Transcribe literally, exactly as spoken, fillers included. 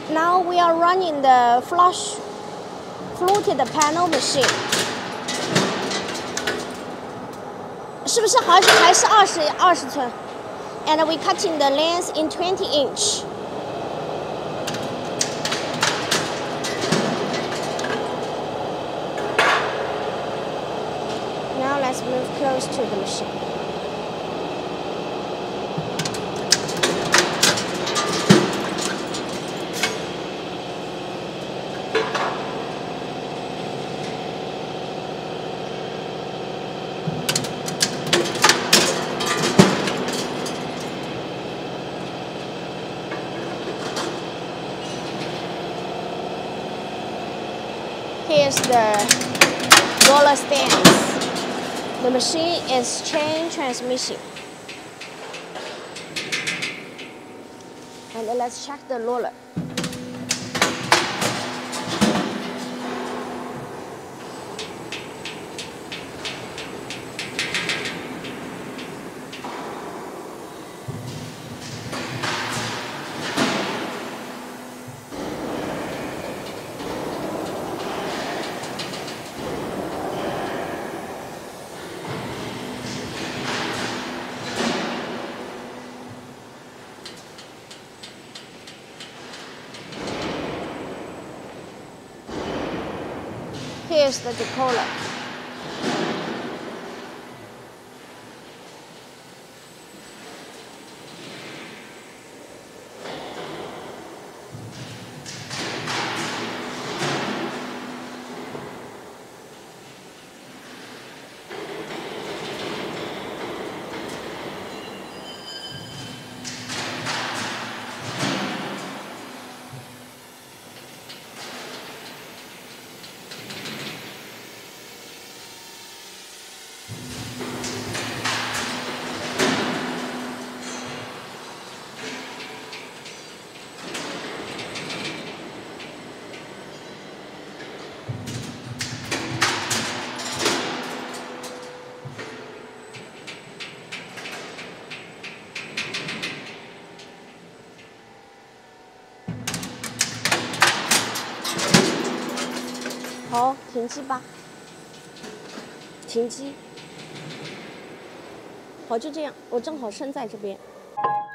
Now we are running the flush fluted panel machine. 是不是还是还是二十二十寸 ？And we cutting the length in twenty inch. Now let's move close to the machine. Here's the roller stands. The machine is chain transmission. And let's check the roller. Here's the decoller. .好，停机吧。停机。好，就这样，我正好身在这边。